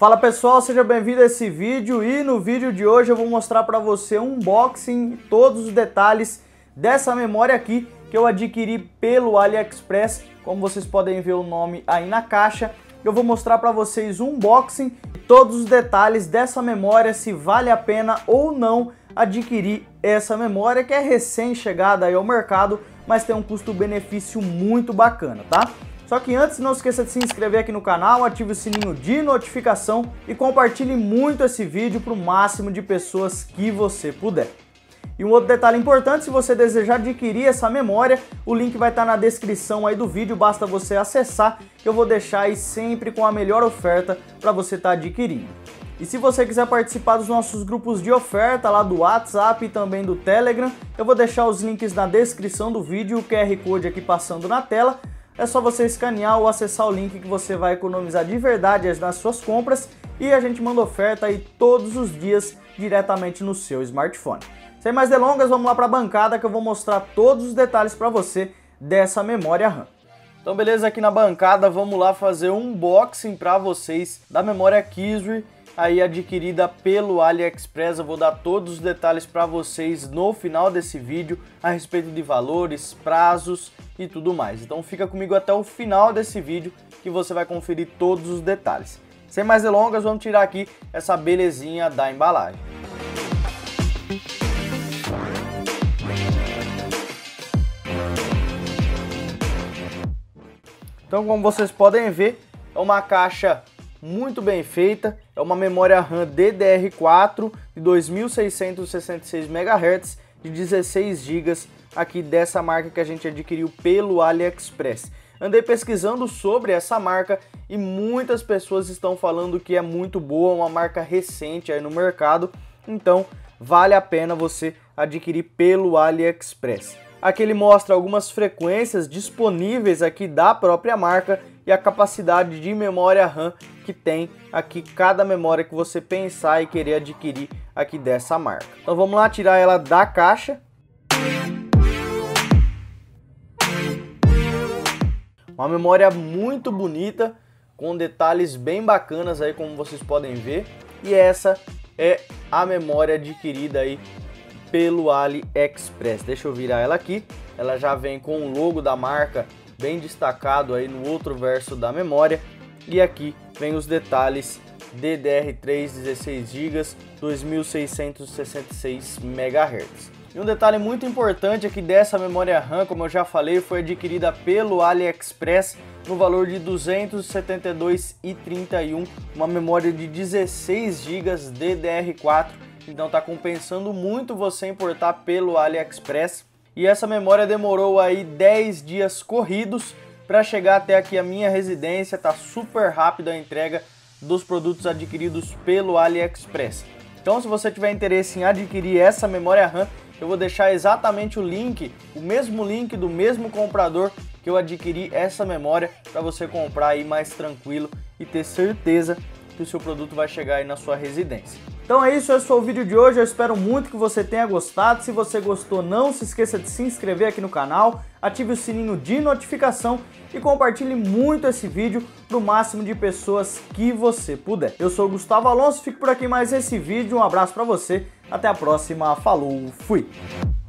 Fala pessoal, seja bem-vindo a esse vídeo e no vídeo de hoje eu vou mostrar para você um unboxing, todos os detalhes dessa memória aqui que eu adquiri pelo AliExpress. Como vocês podem ver o nome aí na caixa, eu vou mostrar para vocês um unboxing, todos os detalhes dessa memória, se vale a pena ou não adquirir essa memória que é recém-chegada aí ao mercado, mas tem um custo-benefício muito bacana, tá? Só que antes, não esqueça de se inscrever aqui no canal, ative o sininho de notificação e compartilhe muito esse vídeo para o máximo de pessoas que você puder. E um outro detalhe importante, se você desejar adquirir essa memória, o link vai estar na descrição aí do vídeo, basta você acessar, que eu vou deixar aí sempre com a melhor oferta para você estar adquirindo. E se você quiser participar dos nossos grupos de oferta lá do WhatsApp e também do Telegram, eu vou deixar os links na descrição do vídeo, o QR Code aqui passando na tela. É só você escanear ou acessar o link que você vai economizar de verdade nas suas compras e a gente manda oferta aí todos os dias diretamente no seu smartphone. Sem mais delongas, vamos lá para a bancada que eu vou mostrar todos os detalhes para você dessa memória RAM. Então beleza, aqui na bancada vamos lá fazer um unboxing para vocês da memória Kisri, aí adquirida pelo AliExpress. Eu vou dar todos os detalhes para vocês no final desse vídeo a respeito de valores, prazos e tudo mais. Então fica comigo até o final desse vídeo que você vai conferir todos os detalhes. Sem mais delongas, vamos tirar aqui essa belezinha da embalagem. Então, como vocês podem ver, é uma caixa muito bem feita, é uma memória RAM DDR4 de 2666 MHz de 16 GB aqui dessa marca que a gente adquiriu pelo AliExpress. Andei pesquisando sobre essa marca e muitas pessoas estão falando que é muito boa, uma marca recente aí no mercado, então vale a pena você adquirir pelo AliExpress. Aqui ele mostra algumas frequências disponíveis aqui da própria marca e a capacidade de memória RAM que tem aqui cada memória que você pensar e querer adquirir aqui dessa marca. Então vamos lá tirar ela da caixa. Uma memória muito bonita, com detalhes bem bacanas aí, como vocês podem ver. E essa é a memória adquirida aí pelo AliExpress. Deixa eu virar ela aqui. Ela já vem com o logo da marca bem destacado aí no outro verso da memória. E aqui vem os detalhes: DDR3 16 GB, 2666 MHz. E um detalhe muito importante aqui dessa memória RAM, como eu já falei, foi adquirida pelo AliExpress no valor de R$ 272,31, uma memória de 16 GB DDR4, então tá compensando muito você importar pelo AliExpress. E essa memória demorou aí 10 dias corridos para chegar até aqui a minha residência, tá super rápido a entrega dos produtos adquiridos pelo AliExpress. Então, se você tiver interesse em adquirir essa memória RAM, eu vou deixar exatamente o link, o mesmo link do mesmo comprador que eu adquiri essa memória, para você comprar aí mais tranquilo e ter certeza que o seu produto vai chegar aí na sua residência. Então é isso, esse foi o vídeo de hoje, eu espero muito que você tenha gostado. Se você gostou, não se esqueça de se inscrever aqui no canal, ative o sininho de notificação e compartilhe muito esse vídeo para o máximo de pessoas que você puder. Eu sou o Gustavo Alonso, fico por aqui mais esse vídeo, um abraço para você, até a próxima, falou, fui!